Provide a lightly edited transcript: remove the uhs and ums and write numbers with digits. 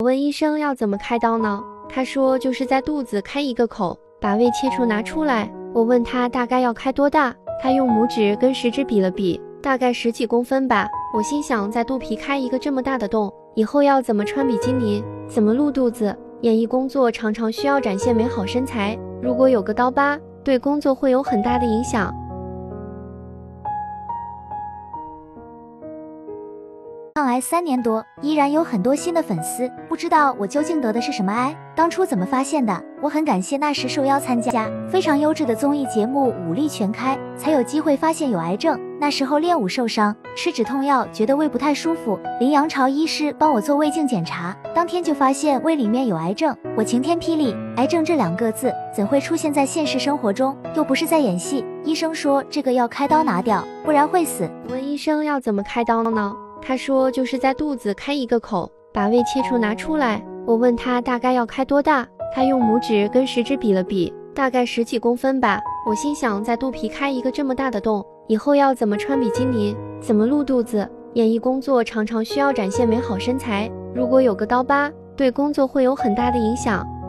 我问医生要怎么开刀呢？他说就是在肚子开一个口，把胃切除拿出来。我问他大概要开多大，他用拇指跟食指比了比，大概10几公分吧。我心想在肚皮开一个这么大的洞，以后要怎么穿比基尼，怎么露肚子？演艺工作常常需要展现美好身材，如果有个刀疤，对工作会有很大的影响。 抗癌3年多，依然有很多新的粉丝，不知道我究竟得的是什么癌，当初怎么发现的？我很感谢那时受邀参加非常优质的综艺节目《武力全开》，才有机会发现有癌症。那时候练武受伤，吃止痛药，觉得胃不太舒服，林阳朝医师帮我做胃镜检查，当天就发现胃里面有癌症。我晴天霹雳，癌症这2个字怎会出现在现实生活中？又不是在演戏。医生说这个要开刀拿掉，不然会死。 我问医生要怎么开刀呢？他说就是在肚子开一个口，把胃切除拿出来。我问他大概要开多大，他用拇指跟食指比了比，大概10几公分吧。我心想在肚皮开一个这么大的洞，以后要怎么穿比基尼，怎么露肚子？演艺工作常常需要展现美好身材，如果有个刀疤，对工作会有很大的影响。